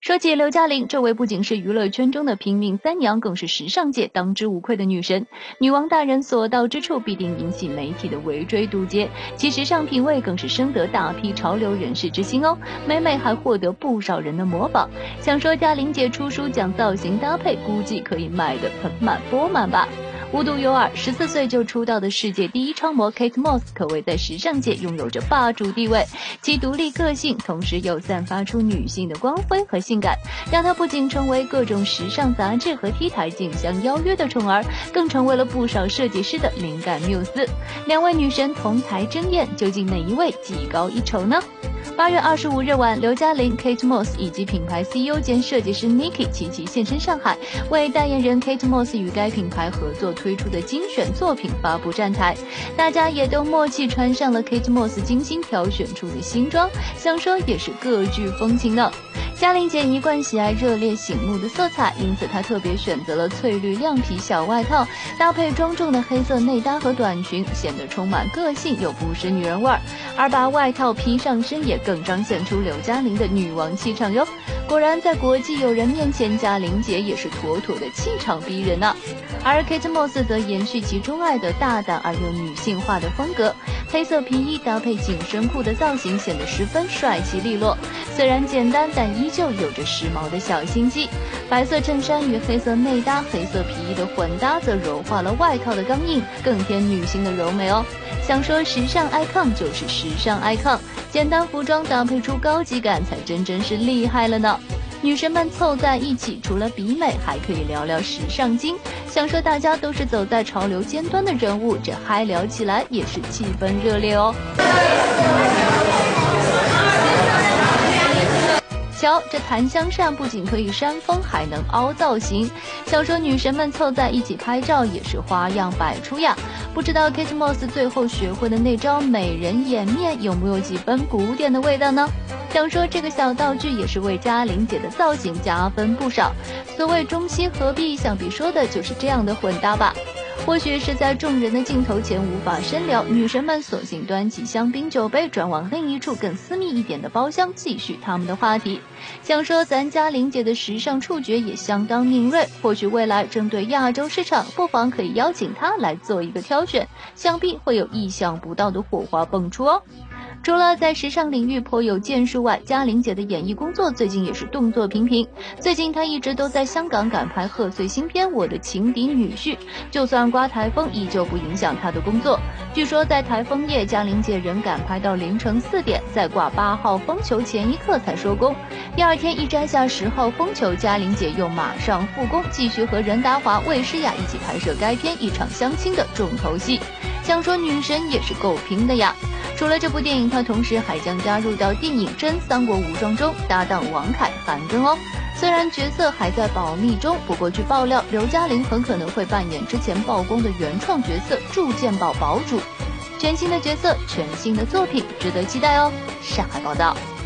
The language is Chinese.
说起刘嘉玲，这位不仅是娱乐圈中的拼命三娘，更是时尚界当之无愧的女神。女王大人所到之处，必定引起媒体的围追堵截，其时尚品味更是深得大批潮流人士之心哦。每每还获得不少人的模仿。想说嘉玲姐出书讲造型搭配，估计可以卖得盆满钵满吧。无独有偶，14岁就出道的世界第一超模 Kate Moss 可谓在时尚界拥有着霸主地位，其独立个性，同时又散发出女性的光辉和性感，让她不仅成为各种时尚杂志和 T 台竞相邀约的宠儿，更成为了不少设计师的灵感缪斯。两位女神同台争艳，究竟哪一位技高一筹呢？8月25日晚，刘嘉玲、Kate Moss 以及品牌 CEO 兼设计师 Niki 齐齐现身上海，为代言人 Kate Moss 与该品牌合作推出的精选作品发布站台，大家也都默契穿上了 Kate Moss 精心挑选出的新装，想说也是各具风情呢。嘉玲姐一贯喜爱热烈醒目的色彩，因此她特别选择了翠绿亮皮小外套，搭配庄重的黑色内搭和短裙，显得充满个性又不失女人味儿。而把外套披上身，也更彰显出刘嘉玲的女王气场哟。果然，在国际友人面前，嘉玲姐也是妥妥的气场逼人啊。而 Kate Moss 则延续其钟爱的大胆而又女性化的风格，黑色皮衣搭配紧身裤的造型显得十分帅气利落。虽然简单，但依旧有着时髦的小心机。白色衬衫与黑色内搭、黑色皮衣的混搭，则柔化了外套的刚硬，更添女性的柔美哦。想说时尚 icon 就是时尚 icon， 简单服装搭配出高级感，才真是厉害了呢。女神们凑在一起，除了比美，还可以聊聊时尚经。想说大家都是走在潮流尖端的人物，这嗨聊起来也是气氛热烈哦。瞧，这檀香扇不仅可以扇风，还能凹造型。想说女神们凑在一起拍照也是花样百出呀。不知道 Kate Moss 最后学会的那招美人掩面有没有几分古典的味道呢？想说这个小道具也是为嘉玲姐的造型加分不少。所谓中西合璧，想必说的就是这样的混搭吧。或许是在众人的镜头前无法深聊，女神们索性端起香槟酒杯，转往另一处更私密一点的包厢，继续他们的话题。想说咱嘉玲姐的时尚触觉也相当敏锐，或许未来针对亚洲市场，不妨可以邀请她来做一个挑选，想必会有意想不到的火花迸出哦。除了在时尚领域颇有建树外，嘉玲姐的演艺工作最近也是动作频频。最近她一直都在香港赶拍贺岁新片《我的情敌女婿》，就算刮台风，依旧不影响她的工作。据说在台风夜，嘉玲姐仍赶拍到凌晨4点，在挂8号风球前一刻才收工。第二天一摘下10号风球，嘉玲姐又马上复工，继续和任达华、魏诗雅一起拍摄该片一场相亲的重头戏。想说女神也是够拼的呀。除了这部电影，她同时还将加入到电影《真三国无双》中搭档王凯、韩庚哦。虽然角色还在保密中，不过据爆料，刘嘉玲很可能会扮演之前曝光的原创角色铸剑堡堡主。全新的角色，全新的作品，值得期待哦。上海报道。